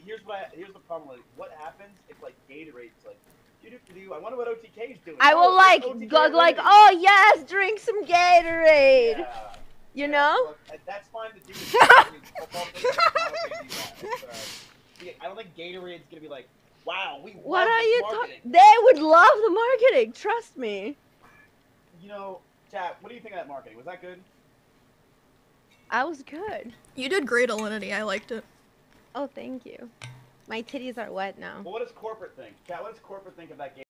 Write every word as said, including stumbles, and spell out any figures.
here's what I, here's the problem with it. What happens if like Gatorade's like, do do do? I wonder what O T K is doing. I will oh, like O T K go like, Alinity. oh yes, drink some Gatorade. Yeah. You yeah, know? Look, that's fine to do. I mean, football players, it's not okay to do that. It's, uh, see, I don't think Gatorade's gonna be like, wow, we What love are this you marketing. talking? They would love the marketing. Trust me. You know, chat. What do you think of that marketing? Was that good? I was good. You did great, Alinity. I liked it. Oh, thank you. My titties are wet now. Well, what does corporate think? Chat. What does corporate think of that game?